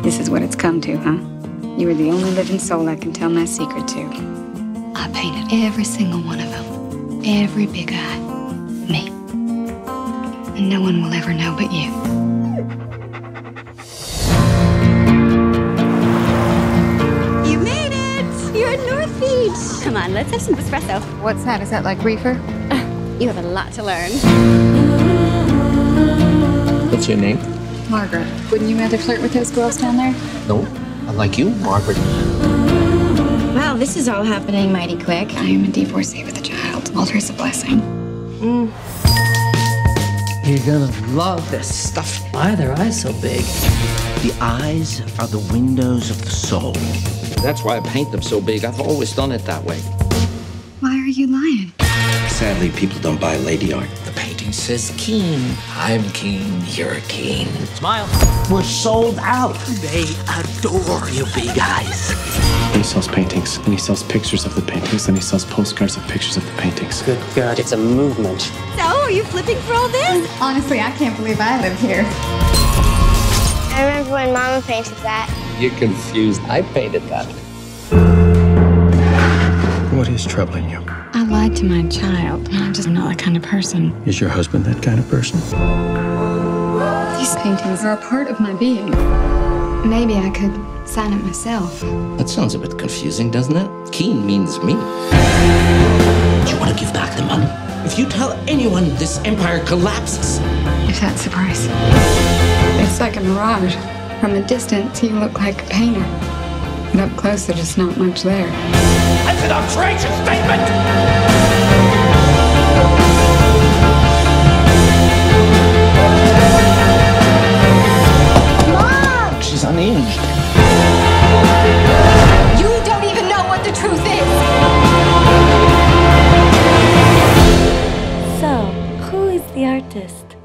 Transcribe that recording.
This is what it's come to, huh? You are the only living soul I can tell my secret to. I painted every single one of them. Every big eye. Me. And no one will ever know but you. You made it! You're at North Beach! Come on, let's have some espresso. What's that? Is that like reefer? You have a lot to learn. What's your name? Margaret, wouldn't you rather flirt with those girls down there? No, I like you, Margaret. Wow, this is all happening mighty quick. I am a divorcee with a child. Walter's a blessing. You're gonna love this stuff. Why are their eyes so big? The eyes are the windows of the soul. That's why I paint them so big. I've always done it that way. Why are you lying? Sadly, people don't buy lady art. The painting says keen. I'm keen, you're keen. Smile. We're sold out. They adore you big eyes. He sells paintings, and he sells pictures of the paintings, and he sells postcards of pictures of the paintings. Good God, it's a movement. So, are you flipping for all this? Honestly, I can't believe I live here. I remember when Mama painted that. You're confused. I painted that. What is troubling you? I lied to my child. I'm just not that kind of person. Is your husband that kind of person? These paintings are a part of my being. Maybe I could sign it myself. That sounds a bit confusing, doesn't it? Keen means me. Do you want to give back the money? If you tell anyone, this empire collapses. If that's the price. It's like a mirage. From a distance, you look like a painter. But up close, there's just not much there. That's an outrageous statement! She's unhinged. You don't even know what the truth is! So, who is the artist?